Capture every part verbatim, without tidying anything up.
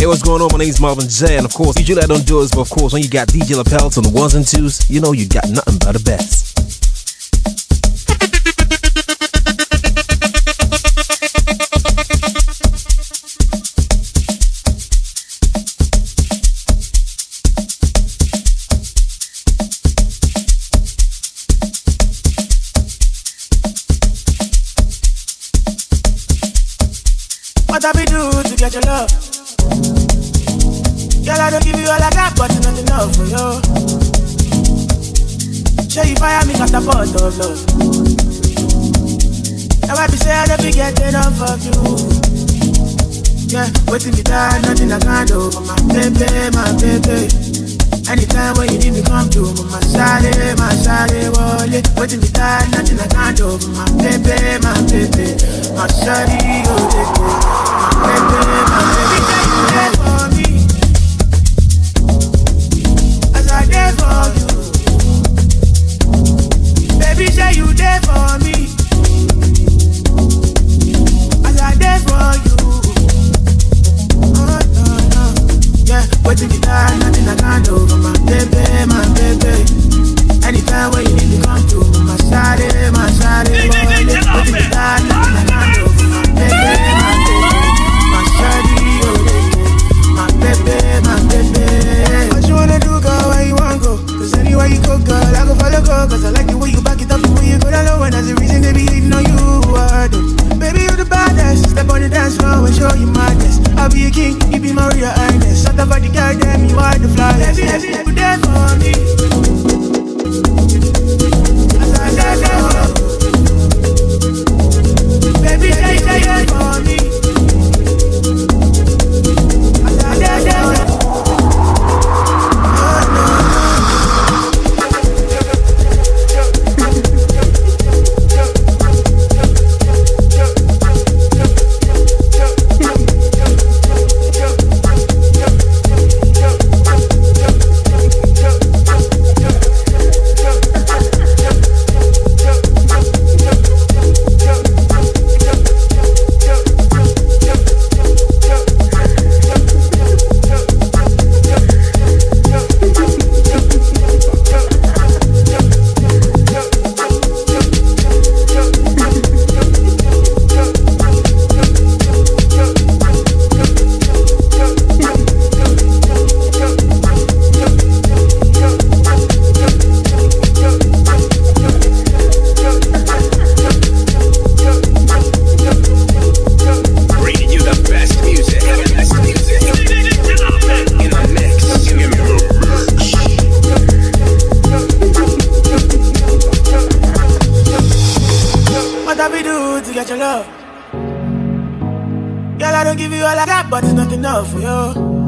Hey, what's going on? My name's Marvin J, and of course, usually I don't do this, but of course, when you got D J lapels on the ones and twos, you know you got nothing but the best. What I be do to get your love? Girl, I don't give you all I got, but it's not enough for you. Show you fire me, got the pot of love. Now I be say I don't be getting enough of you. Yeah, waiting me down, nothing I can't do. But my baby, my baby. Anytime when you need me, come to my side, my side, wallet. Waiting me down, nothing I can't do. But my baby, my baby. My shawty, oh, baby. My baby, my baby. You there for me as I there for you. Baby, say you there for me as I there for you. Oh, no, no. Yeah, waiting me down, nothing I can't do. But my baby, my baby. Anytime when you need me, come to my side, my side, wallet. Waiting me down, nothing I can't do. But my baby, my baby. My shawty, oh, my baby, my baby. What you wanna do, girl, where you wanna go? Cause anywhere you go, girl, I go follow, go. Cause I like the way you back it up, the way you go down low. And that's the reason they be hating on you, I do. Baby, you're the baddest. Step on the dance floor and show you madness. I'll be a king, you be my real highness. Shut up, the girl, damn, you are the flyest. Baby, baby, you there for me as I there for you. Baby, say, say, yeah, for me. But it's not enough for you.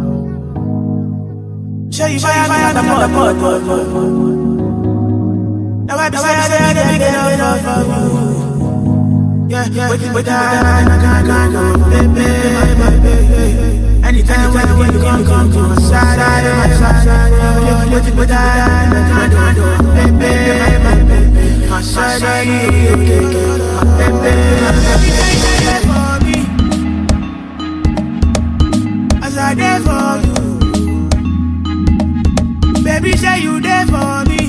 Show you fire, fire, the pot, pot, pot, pot. Now I be saying I don't get enough of you. Yeah, yeah, waiting, waiting, waiting, I can't, can't go, baby, my baby. Anytime when you come, come to my side, my side, waiting, waiting, I can't go, baby, my baby. My side, my baby, my baby. I there for you. Baby, say you there for me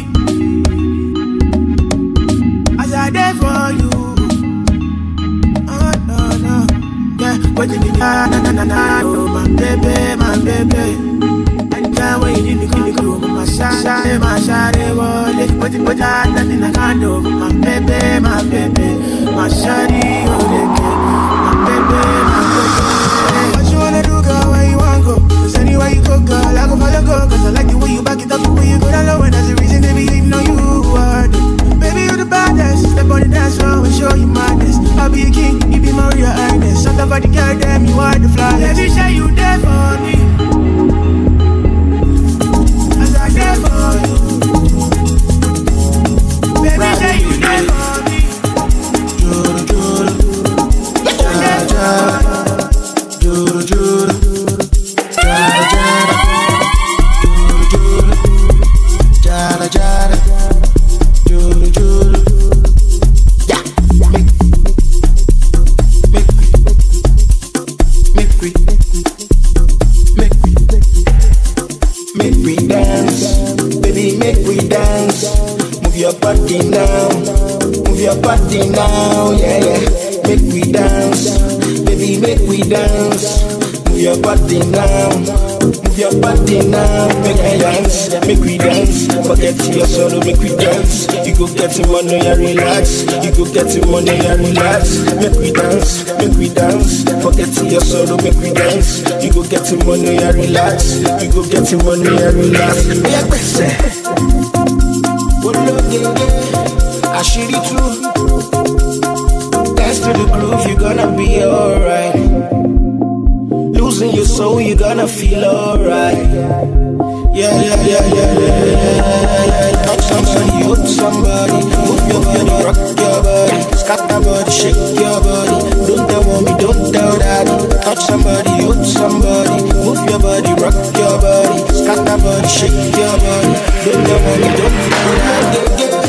as I there for you. Oh, no, no. Yeah, waiting me, na, na, na, na, na. Oh, my baby, my baby. Anytime when you need me, come, come, my side, my side, wallet. Waiting, waiting, nothing I can't do. My baby, my baby. My shawty, oh, my baby, my baby. What you wanna do, girl, where you wanna go? Cause anywhere you go, girl, I go follow, go. Cause I like the way you back it up, the way you go down low. And that's the reason they be hating on you, I do. Baby, you're the baddest. Step on the dance floor and show you madness. I'll be a king, you be my real highness. Shut up, the girl, damn, you are the flyest. Baby, say you there for me as I there for you. Baby, say you there for me. yeah, yeah. Make we dance, baby, make we dance. Move your body now, move your body now. Make we dance, make we dance. Forget your sorrow, make we dance. You go get him money and relax. You go get him money and relax. Make we dance, make we dance. Forget your sorrow, make we dance. You go get him money and relax. You go get him money and relax. Yeah, better. I shoot it through. Dance to the groove, you're gonna be alright. Losing your soul, you're gonna feel alright. Yeah, yeah, yeah, yeah, yeah, yeah. Touch somebody, hold somebody. Move your body, rock your body. Scatter body, shake your body. Don't tell mommy, don't tell daddy. Touch somebody, hold somebody. Move your body, rock your body. Scatter body, shake your body. Don't tell mommy, don't tell daddy.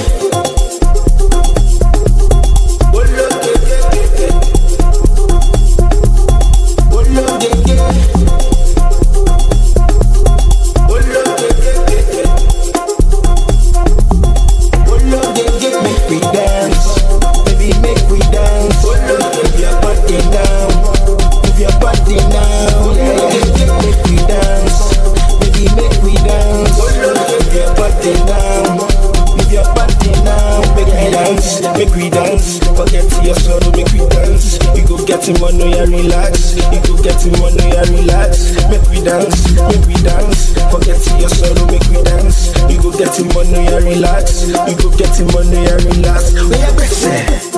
Make we dance, forget your sorrow, make we dance. You go get him money and relax. You go get him money and relax. Make we dance, make we dance. Forget your sorrow, make we dance. You go get him money and relax. You go get him money and relax. Where you better?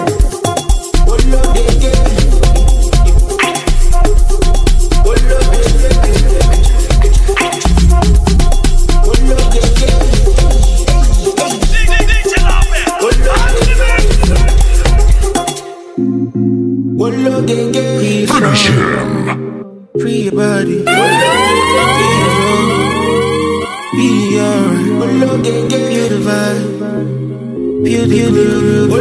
Finish him. Free your body. Be alright. Feel the vibe. Feel the groove.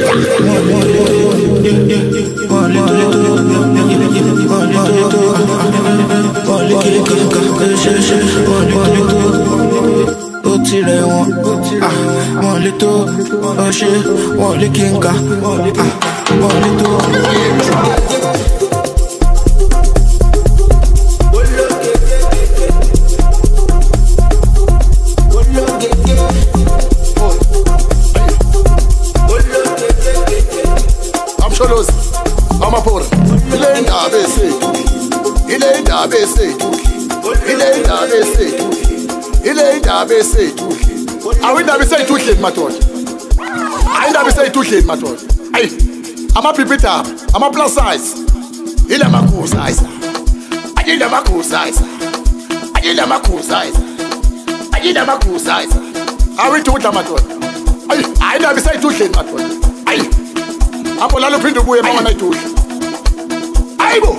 Ó tirẹ̀ wọn, wọ́n lè tó ọṣẹ́, wọ́n lè kí n ká, wọ́n lè tó. I'm a poor. Il est A B C. Il est A B C. Il est A B C. Il est A B C. I will never say two kids, my thought. I never say two kids, my thought. Hey, I'm a pipita. I'm a plus size. Il est ma cool size. I need a cool size. I need a cool size. I need a cool size. I will do it, my thought. I never say two kids, my thought. Hey. Apo la lopin de boye mama na touche. Aibo.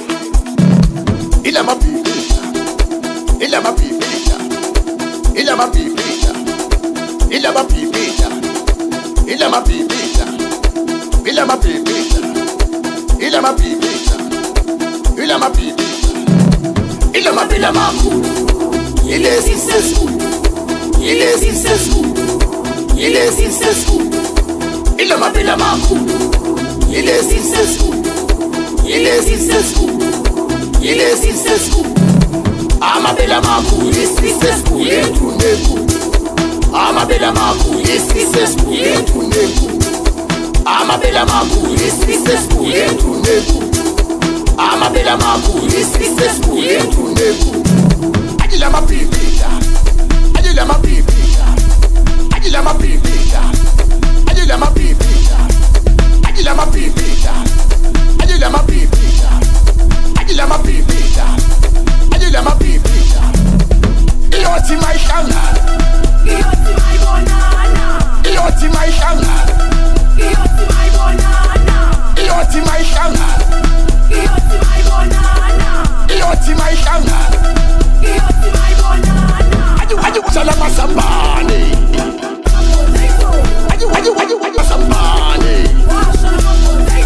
Il a ma pipe. Il a ma pipe. Il a ma pipe. Il a ma pipe. Il a ma pipe. Il a ma pipe. Il a ma pipe. Il a ma pipe. Il a ma pipe la makou. Il est successful. Il est successful. Il est successful. Il a ma pipe la makou. Il est successful. Il est successful. Il est successful. Ama bela maku, il est successful. Il est tout nekou. Ama bela maku, il est successful. Il est tout nekou. Ama bela maku, il est successful. Il est tout nekou. Ama bela maku, il est successful. Il est tout nekou. Adila ma pipita. Adila ma pipita. Adila ma pipita. Adila ma pipita. Adila ma pipita. Adila ma pipita. Adila ma pipita. Adila ma pipita. Ioti my canal. Ioti my banana. Ioti my canal. Ioti my banana. Ioti my canal. Ioti my banana. Ioti my canal. Ioti my banana. Aju aju salama sambani. Aju aju aju aju sambani.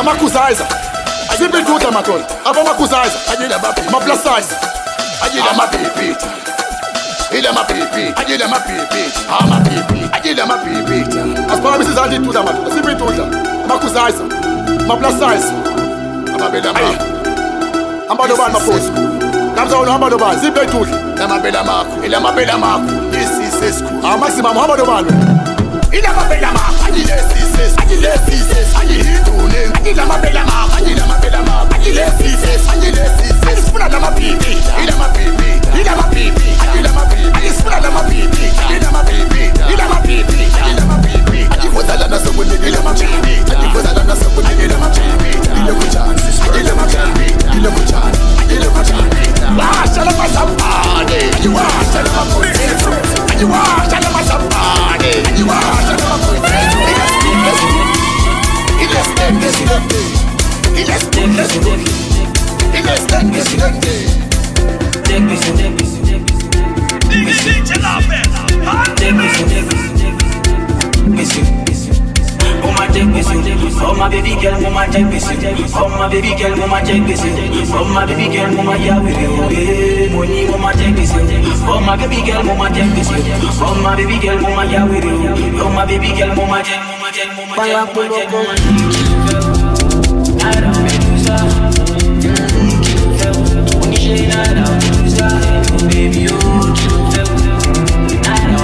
makusizer. Simple two tomato. Aba makusizer. Ajila ma pipi. Ma plus size. Ajila ma pipi. Ajila ma pipi. Ajila ma pipi. Ah ma pipi. Ajila ma pipi. As far as this is two tomato. Simple two. Makusizer. Ma plus size. Aba bela ma. Amba do ban ma post. Kamza ono amba do ban. Simple two. Ila bela ma. Ila ma bela ma. This is a school. Ah maximum amba do ban. Ila ma bela ma. Ajila six. Ajila six. Ajila two. Ila ma bela ma. Ajila ma bela ma. Ajila six. Ajila six. Spuna da ma pipi. Ila ma pipi. Ila ma pipi. Ila ma pipi. Spuna da ma pipi. Ila ma pipi. Ila ma pipi. Ila ma pipi. Ajikoza la na sabuni. Ila ma pipi. Ajikoza la na sabuni. Ila ma pipi. Ila kuchana. Ila ma pipi. Ila kuchana. Ila kuchana. Washa la masambane. Washa la mapotezo. Washa la masambane. Washa la mapotezo. Il est indécidé. Il est indécidé. Il est indécidé. Oh my baby girl, mama take this. Oh my baby girl, mama take this. Oh my baby girl, mama yeah with you. Money, mama take this. Oh my baby girl, mama take this. Oh my baby girl, mama yeah with you. Oh my baby girl, mama take, mama take, mama take, mama take, mama take. I don't make you baby, you I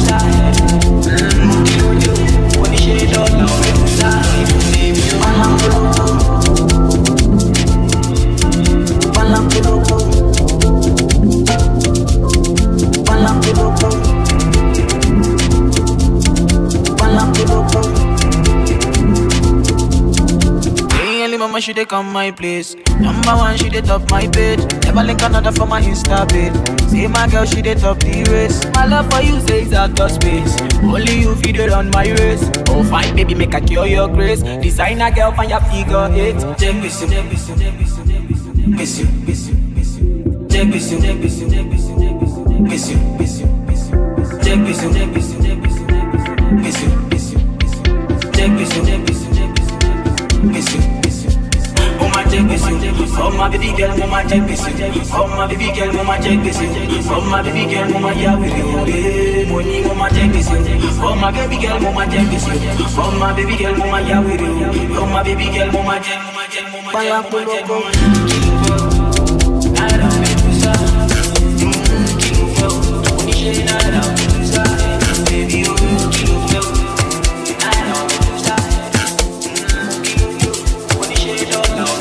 Mama, she dey come my place. Number one, she dey top my bed. Never link another for my Insta bed. Say my girl, she dey top the race. My love for you says out of space. Only you feed it on my race. Oh fine, baby, make I cure your grace. Designer girl, find your figure eight. Check this, check this, check this, check this, miss you, miss you, miss you. Check this, check this, check this, miss you, miss you, miss you. Check this, check this, check this, miss you, miss you, miss you. Check this, check this, check this, miss you. Oh my baby girl, mama take this. Oh my baby girl, mama take this. Oh my baby girl, mama yeah with you. Money, mama take this. Oh my baby girl, mama take this. Oh my baby girl, mama yeah with you. Oh my baby girl, mama take, mama take, mama take, mama take. I don't make you sad. King fell, when you say I don't make you sad. Baby, you king fell. I don't make you sad. King fell, when you say don't know.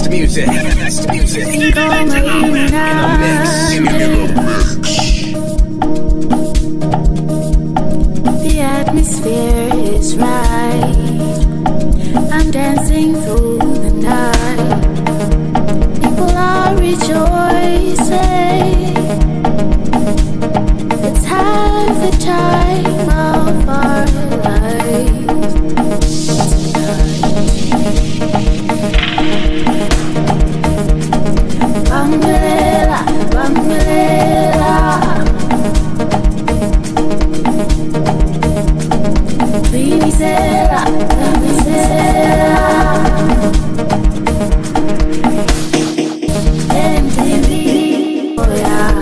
the music. That's the music. In the mix. In the mix. The atmosphere is right. I'm dancing through the night. People are rejoicing. It's half the time of our lives tonight. Bambalera, bambalera. Vivisera, vivisera. M T V, oh yeah.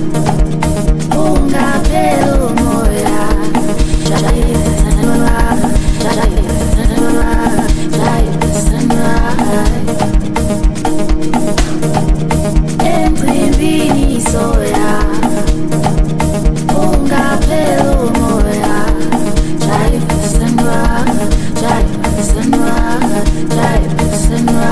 Unga pelo moya. Jai sanwa, jai sanwa, jai sanwa. M T V soya. Unga pelo moya. Jai sanwa, jai sanwa, jai sanwa.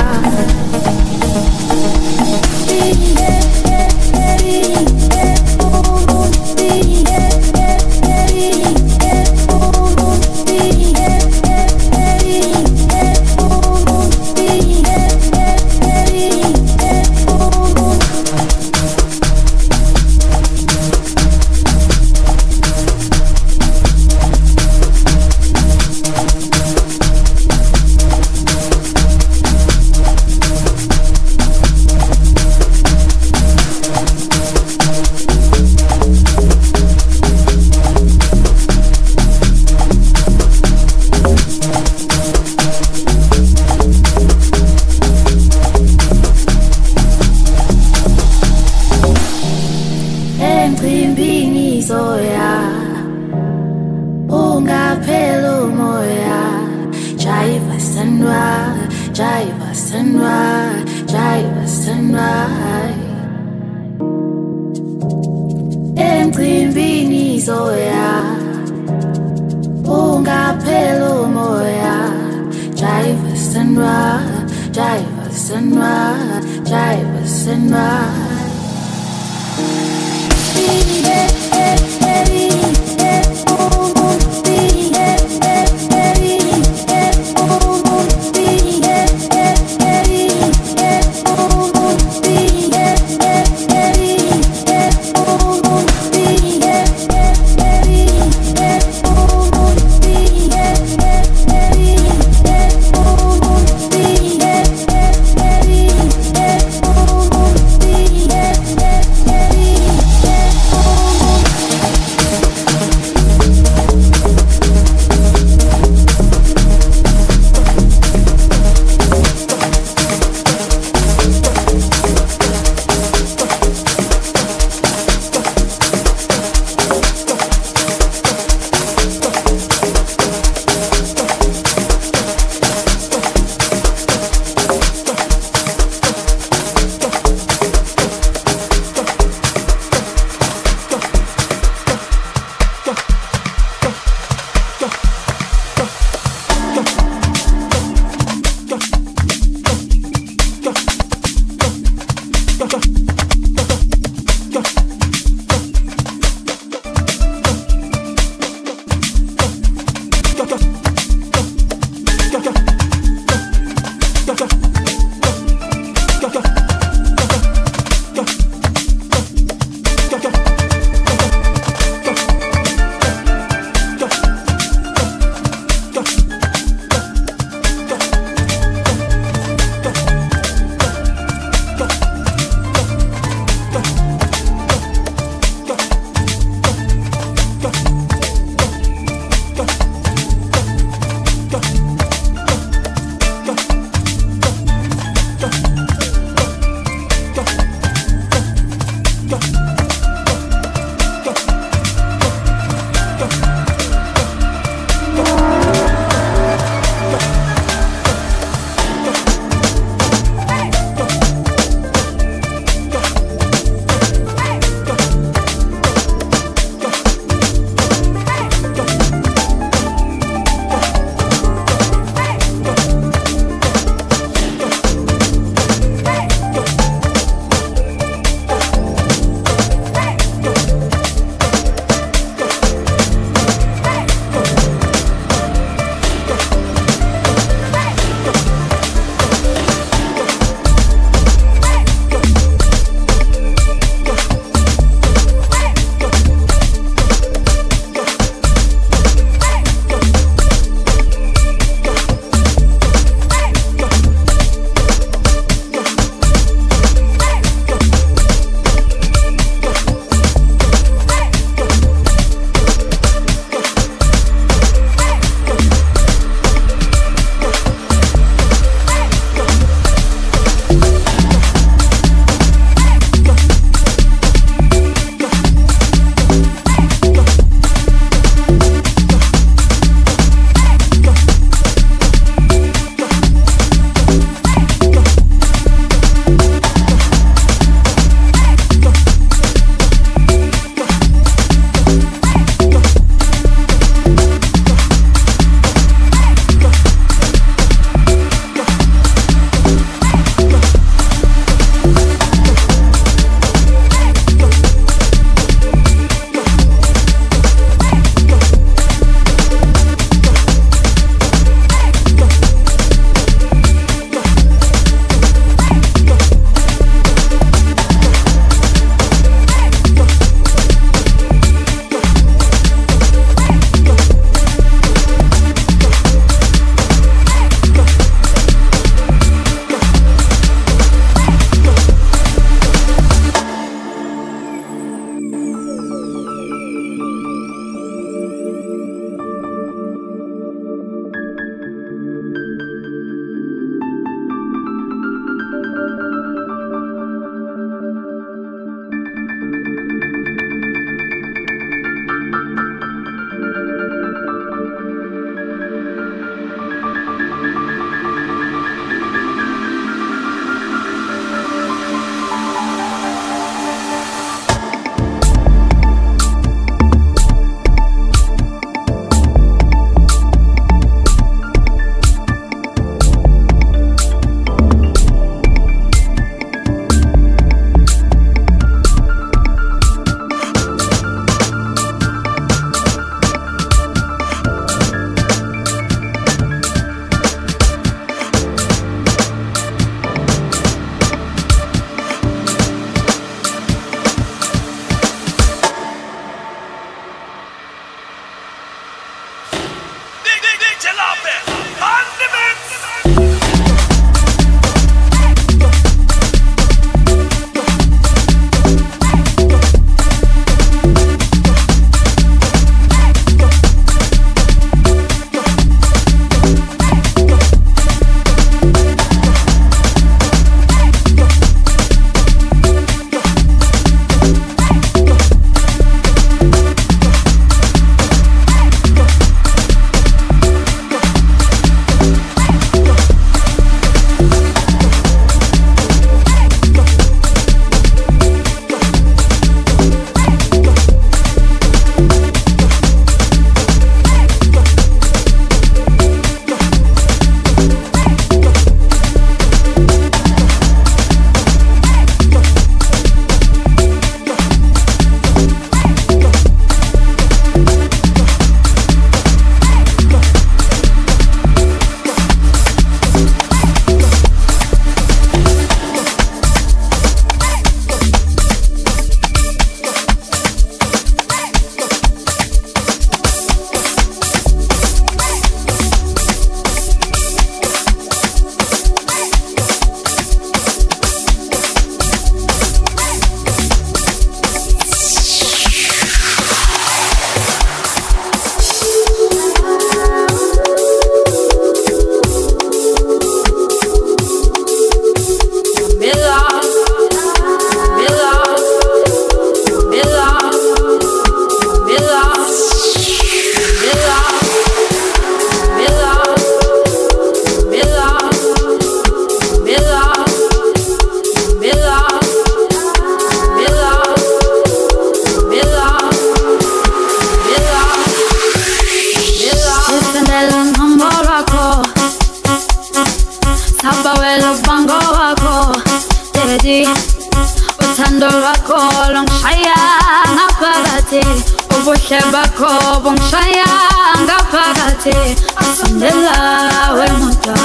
Uthando lwakho longishaya ngaphakathi ubuhle bakho bungishaya ngaphakathi asondela wemoda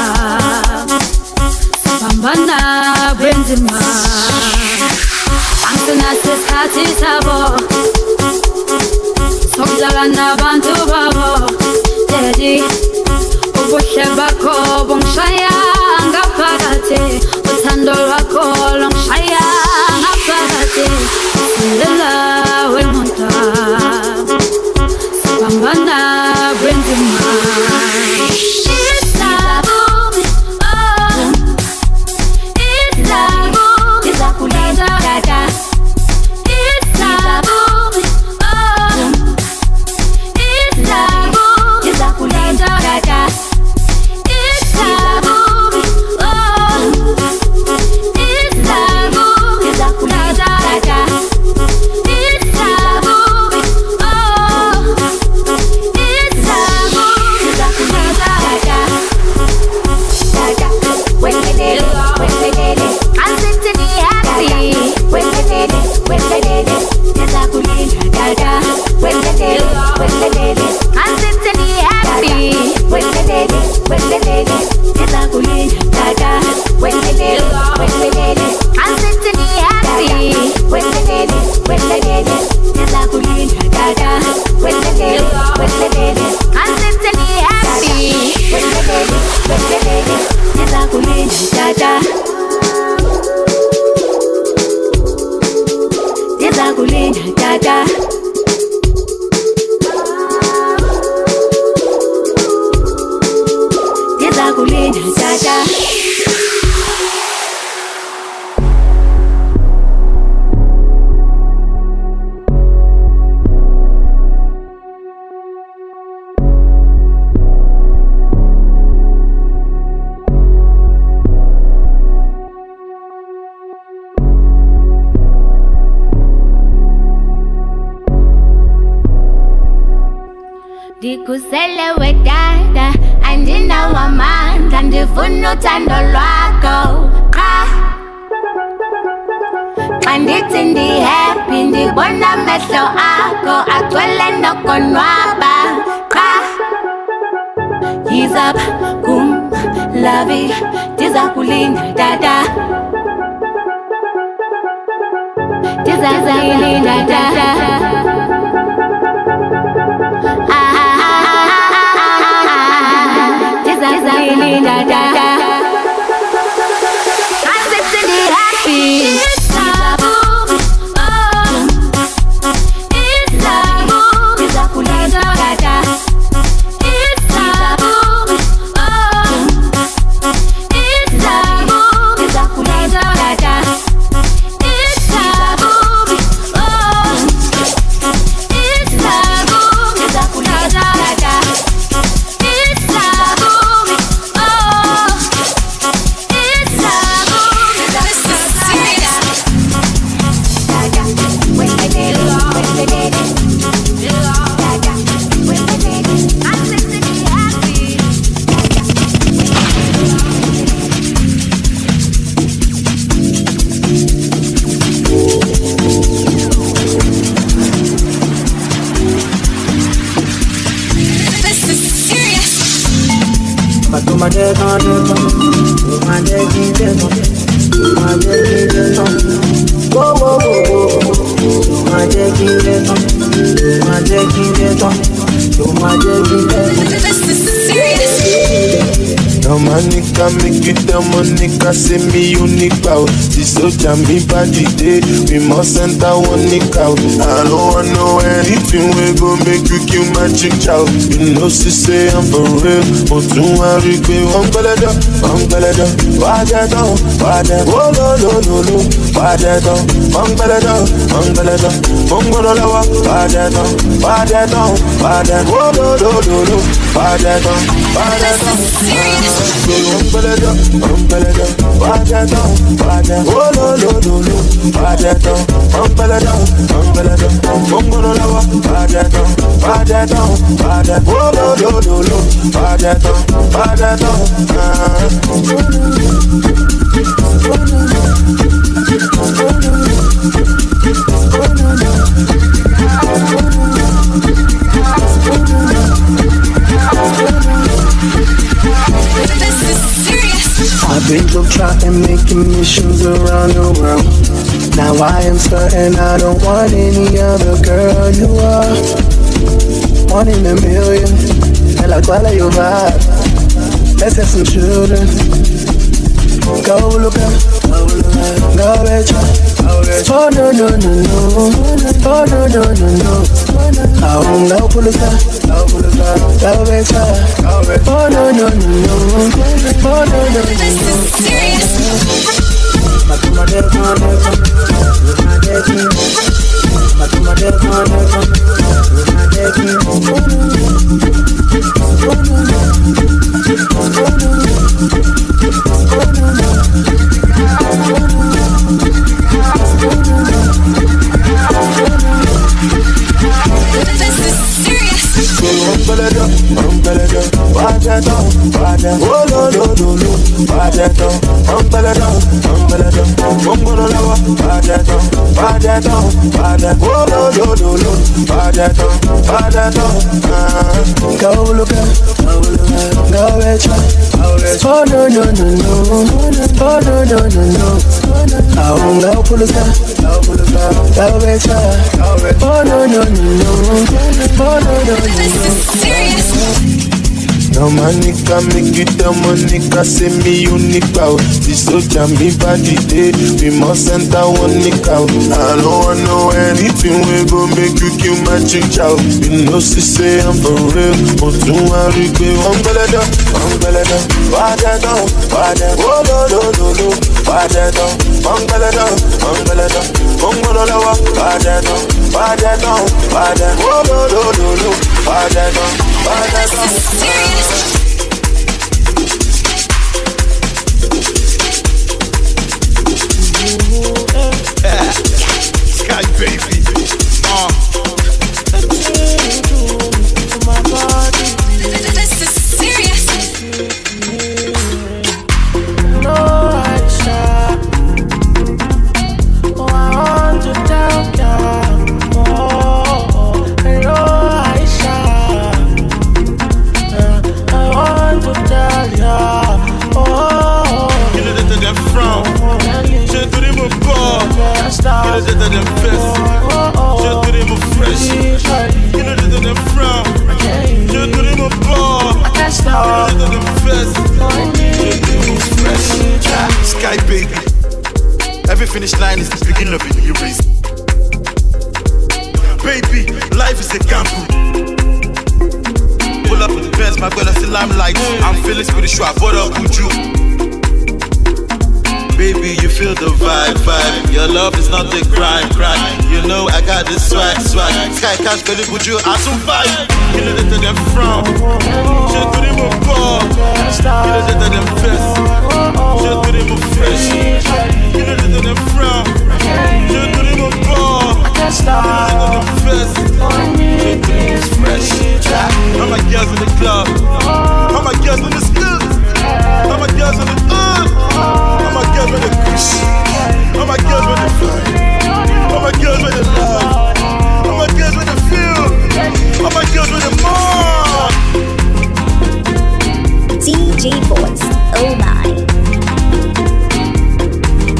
sibambana benzima angisenasikhathi sabo sokudlala nabantu babo daddy ubuhle bakho bungishaya ngaphakathi uthando lwakho longishaya ngaphakathi sindela wemoda sibambana benzima Ndikusele wedada andinawo amandla ndifuna uthando lwakho qha xa ndithi ndihappy ndibona amehlo akho agcwele nokonwaba qha yiza kum lavi ndiza kulinda dada ndiza kulinda dada Da, da, da. I'm sitting happy. It's a boom, oh. It's a boom, it's a cool da, da. It's a boom, oh. It's a boom, it's a cool da, da. It's a boom, oh. It's a boom, it's a cool da, da. My deck on the phone, my deck in the phone, my deck in the phone. Whoa, whoa, whoa, whoa. My deck in the phone, my deck in the phone, my deck in the phone. This is serious. Now my nigga make you tell my nigga say me unique out. This soldier me body day, we must enter one nigga out. I don't want know anything we go make you kill my chick child. You know she say I'm for real, but don't worry, baby. I'm gonna do, I'm gonna do. Why that do, why that? Oh no no no no. Why that do, I'm gonna do, I'm gonna do. I'm gonna do. Why that do, why that do, why that? Oh no no no no. Why that do, why that do? Umbeleda, umbeleda, wajada, wajada, oh no no no no, wajada, umbeleda, umbeleda, umbeleda, wajada, wajada, wajada, oh no no no no, wajada, wajada, I've been globe trotting, making missions around the world. Now I am certain I don't want any other girl. You are one in a million, and like while you vibe, let's have some children. Go look up, go bitch. Oh no no no no, oh no no no no. Oh no police, no police, go bitch. Oh no no no no, oh no no no. This is serious. Matuma de mane, matuma de ki, matuma de mane, matuma de ki. Oh no no, oh no no, oh no no. This is serious. Umbeleda, umbeleda, wajada, wajada, oh no no no no, wajada, umbeleda, umbeleda, umbeleda, wajada, wajada, wajada, oh no no no no, wajada, wajada. Go look up, go look up, go bitch. Oh no no no no, oh no no no no. Oh no police, no police, go bitch. Oh no no no no, oh no no no. This is serious. Now my nigga make you tell my nigga say me unique out. This soldier me body day, we must enter one nigga out. I don't want know anything we go make you kill my chick child. You know she say I'm for real, but don't worry, baby. I'm gonna do, I'm gonna do. Why that do, why that? Oh no no no no. Why that do, I'm gonna do, I'm gonna do. I'm gonna do, why that do, why that do, why that? Oh no no no no. Why that do, why that do? This is serious. Sky baby, uh. This is serious. No, Aisha. Oh, I want to tell ya. Oh, hello, Aisha. Uh, I want to tell ya. Oh, You know that they're from. Je te dis mon corps. You know that they're best. Je te dis mon fresh. You know that they're from. Je te dis mon corps. You know that they're best. Je te dis mon fresh. Sky baby. Every finish line is the beginning of a new race. Baby, life is a gamble. Pull up in the Benz, my girl, I still I'm like I'm feeling spiritual, I bought up with you. Baby, you feel the vibe, vibe. Your love is not the crime, crime. You know I got this swag, swag. Sky cash, girl, with you, I some vibe. You know that they're from. Je te dis mon corps. You know that they're best. Je te dis mon fresh. You know that they're from. Je te dis mon corps. You know that they're best. Je te dis mon fresh. All my girls in the club. All my girls in the school. All my girls in the hood. All my girls with the kush. All my girls with the fun. All my girls with the love. All my girls with the feel. All my girls with the more. D J Voice, oh my.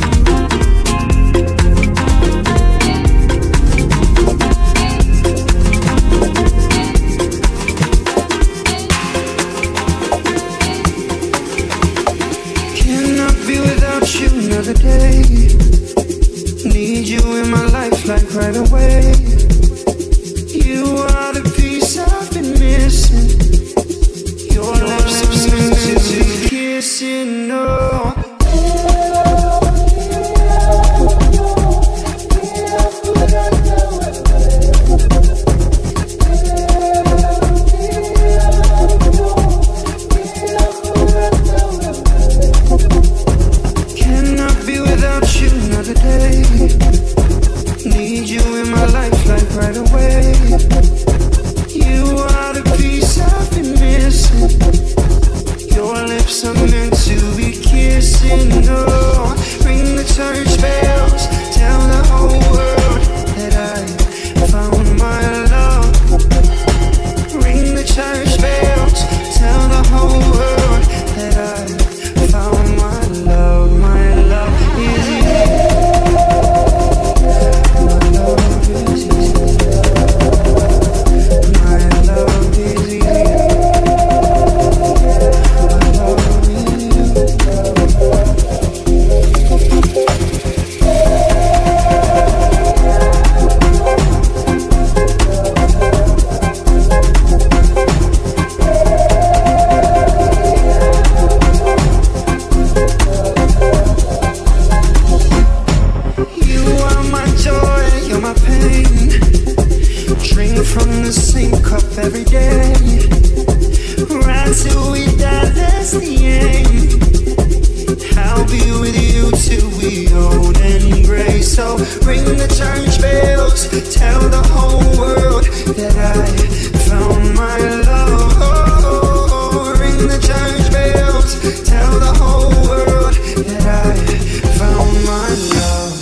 Need you in my life like right away. You are the piece I've been missing. Your lips are sweet, kissing, no. Cannot be without you another day. Need you in my life like right away. You are the piece I've been missing. Your lips are meant to be kissing. No, ring the church bells, tell the whole world that I found my love. Ring the church bells, tell the whole world that I found my love. My love is here. My love is here. My love is here. My love You are my joy, you're my pain. Drink from the same cup every day. Right till we die, that's the aim. I'll be with you till we old and gray. So ring the church bells, tell the whole world that I found my love. Oh, ring the church bells, tell the whole world that I found my love.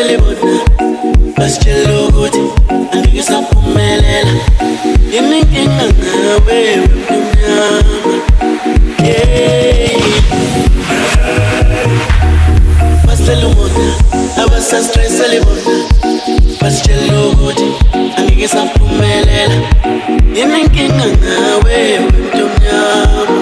libona basitshela ukuthi angeke saphumelela inenkinga ngawe wemnyama basitshela umona abasastressa libona basitshela ukuthi angeke saphumelela inenkinga ngawe wemnyama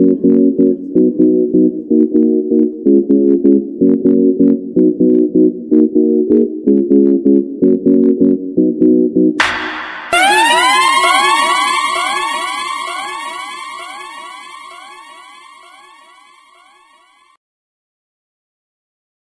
Thank you.